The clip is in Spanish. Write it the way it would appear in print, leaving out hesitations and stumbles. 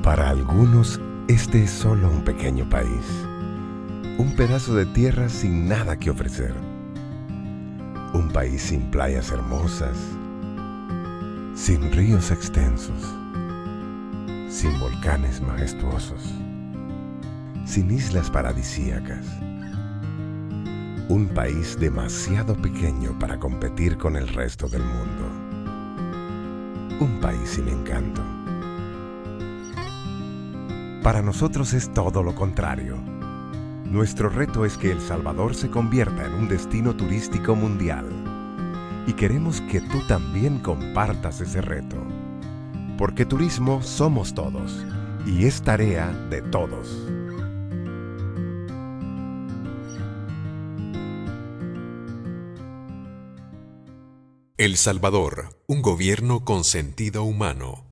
Para algunos, este es solo un pequeño país, un pedazo de tierra sin nada que ofrecer, un país sin playas hermosas, sin ríos extensos, sin volcanes majestuosos, sin islas paradisíacas. Un país demasiado pequeño para competir con el resto del mundo. Un país sin encanto. Para nosotros es todo lo contrario. Nuestro reto es que El Salvador se convierta en un destino turístico mundial. Y queremos que tú también compartas ese reto. Porque turismo somos todos, y es tarea de todos. El Salvador, un gobierno con sentido humano.